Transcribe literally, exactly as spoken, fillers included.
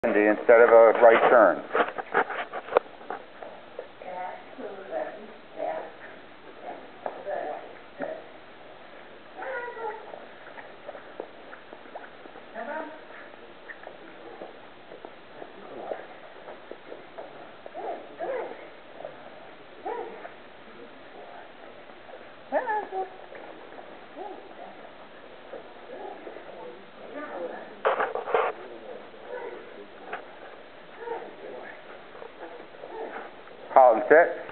instead of a right turn. Halt and sit.